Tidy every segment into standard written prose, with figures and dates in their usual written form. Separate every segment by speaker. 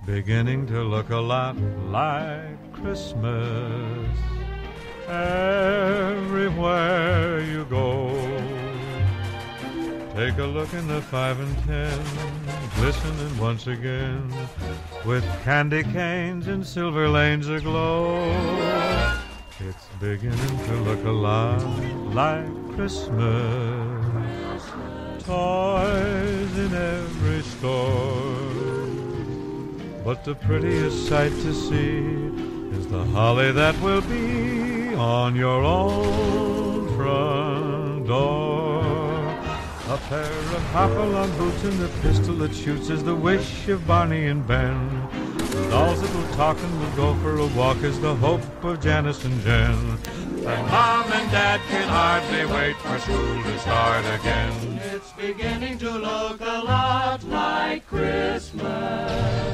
Speaker 1: beginning to look a lot like Christmas everywhere you go. Take a look in the 5 and 10, glistening once again, with candy canes and silver lanes aglow. It's beginning to look a lot like Christmas, toys in every store. But the prettiest sight to see is the holly that will be on your own front door. A pair of hopalong boots and the pistol that shoots is the wish of Barney and Ben. The dolls that will talk and will go for a walk is the hope of Janice and Jen. And Mom and Dad can hardly wait for school to start again.
Speaker 2: It's beginning to look a lot like Christmas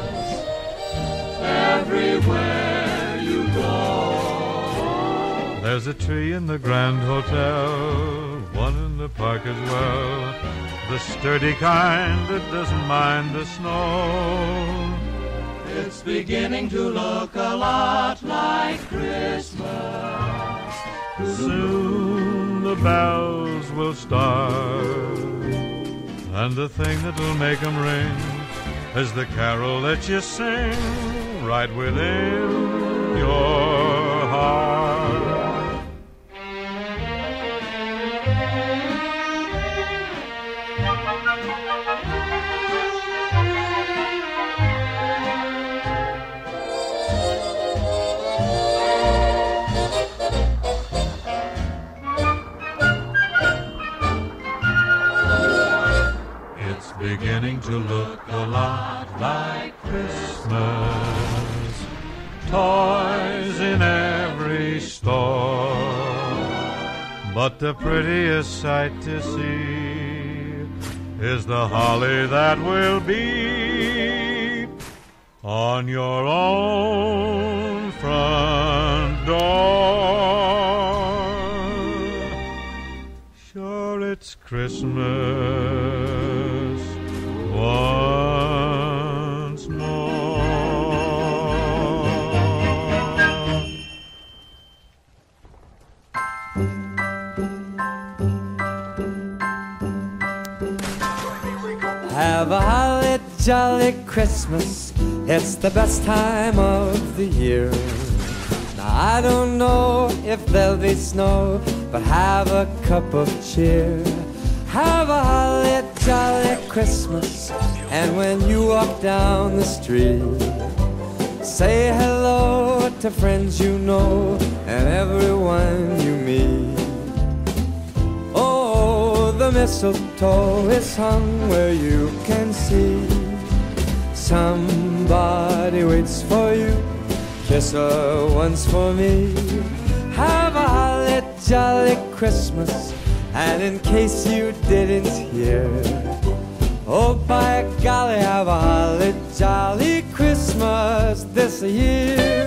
Speaker 2: everywhere you go.
Speaker 1: There's a tree in the Grand Hotel, one in the park as well, the sturdy kind that doesn't mind the snow.
Speaker 2: It's beginning to look a lot like Christmas.
Speaker 1: Soon the bells will start, and the thing that'll make them ring is the carol that you sing right within your heart. Beginning to look a lot like Christmas, toys in every store. But the prettiest sight to see is the holly that will be on your own front door. Sure, it's Christmas once more.
Speaker 3: Have a holly jolly Christmas, it's the best time of the year. Now I don't know if there'll be snow, but have a cup of cheer. Have a holly jolly Christmas, and when you walk down the street, say hello to friends you know and everyone you meet. Oh, the mistletoe is hung where you can see. Somebody waits for you, kiss her once for me. Have a holly jolly Christmas, and in case you didn't hear, oh, by golly, have a holly jolly Christmas this year.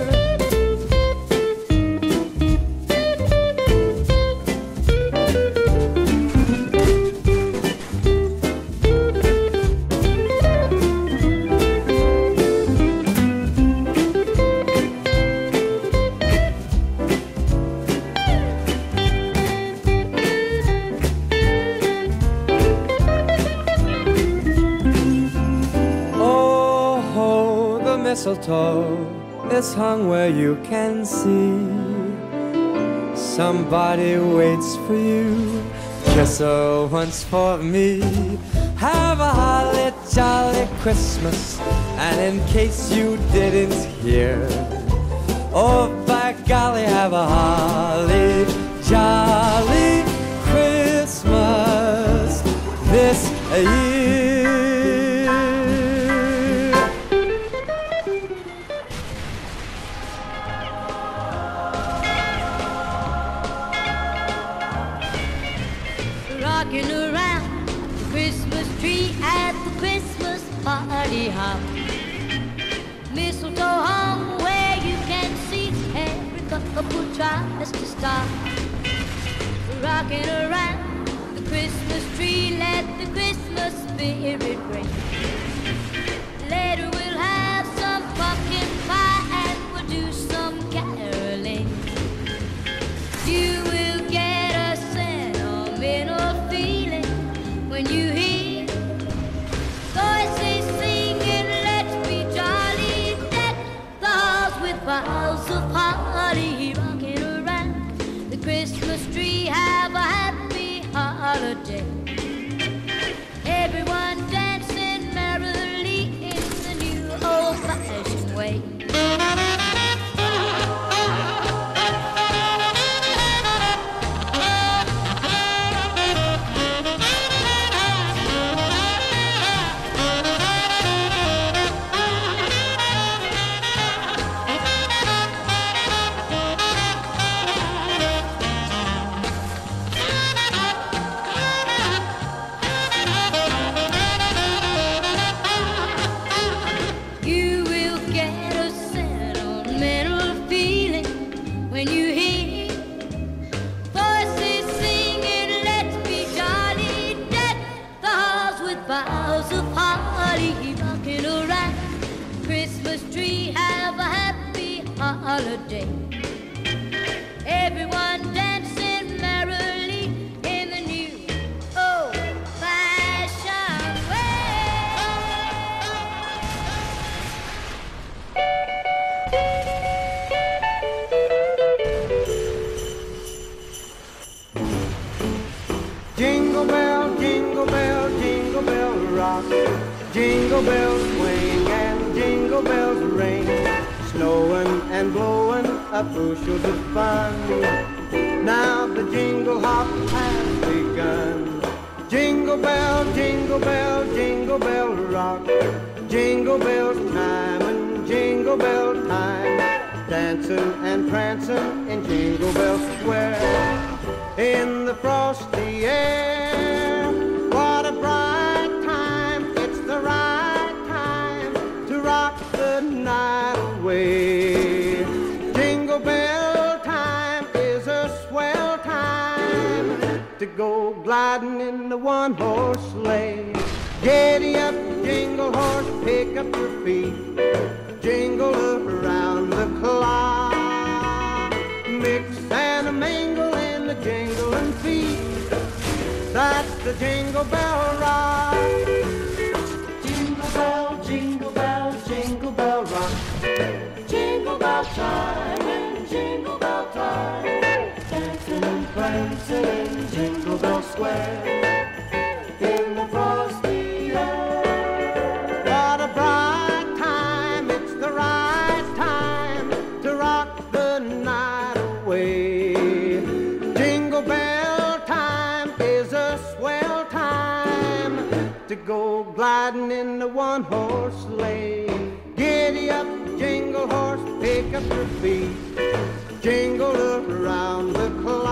Speaker 3: Mistletoe is hung where you can see. Somebody waits for you, kiss her once for me. Have a holly jolly Christmas, and in case you didn't hear, oh, by golly, have a holly jolly Christmas this year.
Speaker 4: Rocking around the Christmas tree at the Christmas party hop. Mistletoe hung where you can see every couple tries to stop. Rocking around the Christmas tree, let the Christmas spirit ring. Later we'll have some holiday. Everyone dancing merrily in the new old-fashioned
Speaker 3: Jingle bell, jingle bell, jingle bell rock. Jingle bells swing and jingle bells ring. Snowing and blowing a bushel of fun. Now the jingle hop has begun. Jingle bell, jingle bell, jingle bell rock. Jingle bells time and jingle bell time. Dancing and prancing in Jingle Bell Square. In the frosty air, what a bright time. It's the right time to rock the night away. Jingle bell time is a swell time to go gliding in the one-horse sleigh. Giddy up, jingle horse, pick up your feet. Jingle around the clock. Mix and a mingle in the jingling feet. That's the Jingle Bell Rock. Jingle bell, jingle bell, jingle bell rock. Jingle bell time and jingle bell time. Dancing and prancing in Jingle Bell Square. In the frosty air. What a bright time, it's the right time to rock the night away. Jingle bell time is a swell time to go gliding in the one-horse sleigh. Giddy up, jingle horse, pick up your feet. Jingle around the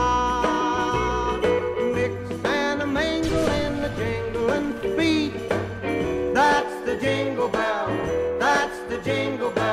Speaker 3: clock. Mix and a mingle in the jingling feet. That's the jingle bell, that's the jingle bell.